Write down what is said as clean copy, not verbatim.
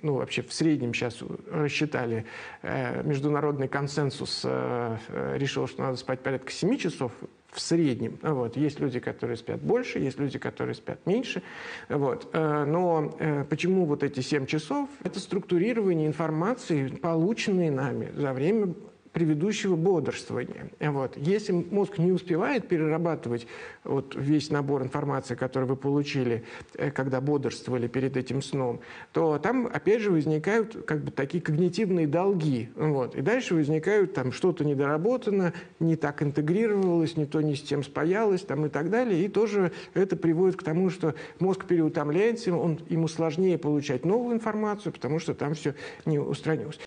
ну, вообще в среднем сейчас рассчитали, международный консенсус решил, что надо спать порядка 7 часов в среднем. Вот. Есть люди, которые спят больше, есть люди, которые спят меньше. Вот. Но почему вот эти 7 часов? Это структурирование информации, полученной нами за время предыдущего бодрствования. Вот. Если мозг не успевает перерабатывать вот весь набор информации, который вы получили, когда бодрствовали перед этим сном, то там, опять же, возникают как бы такие когнитивные долги. Вот. И дальше возникают там что-то недоработано, не так интегрировалось, не то не с тем спаялось там, и так далее. И тоже это приводит к тому, что мозг переутомляется, ему сложнее получать новую информацию, потому что там все не устранилось.